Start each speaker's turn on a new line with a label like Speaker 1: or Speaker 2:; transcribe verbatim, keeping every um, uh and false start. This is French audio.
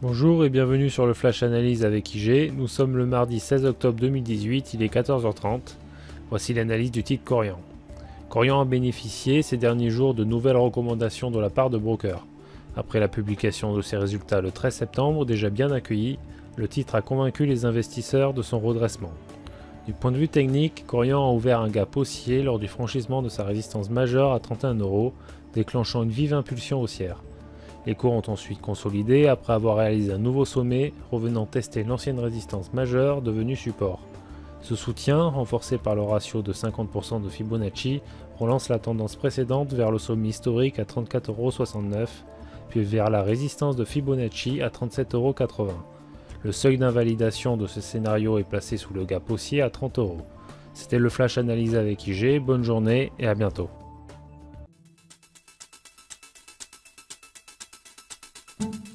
Speaker 1: Bonjour et bienvenue sur le Flash Analyse avec I G. Nous sommes le mardi seize octobre deux mille dix-huit, il est quatorze heures trente. Voici l'analyse du titre Korian. Korian a bénéficié ces derniers jours de nouvelles recommandations de la part de brokers. Après la publication de ses résultats le treize septembre, déjà bien accueilli, le titre a convaincu les investisseurs de son redressement. Du point de vue technique, Korian a ouvert un gap haussier lors du franchissement de sa résistance majeure à trente et un euros, déclenchant une vive impulsion haussière. Les cours ont ensuite consolidé après avoir réalisé un nouveau sommet, revenant tester l'ancienne résistance majeure devenue support. Ce soutien, renforcé par le ratio de cinquante pour cent de Fibonacci, relance la tendance précédente vers le sommet historique à trente-quatre euros soixante-neuf, puis vers la résistance de Fibonacci à trente-sept euros quatre-vingts. Le seuil d'invalidation de ce scénario est placé sous le gap haussier à trente euros. C'était le Flash Analyse avec I G, bonne journée et à bientôt.
Speaker 2: Thank you.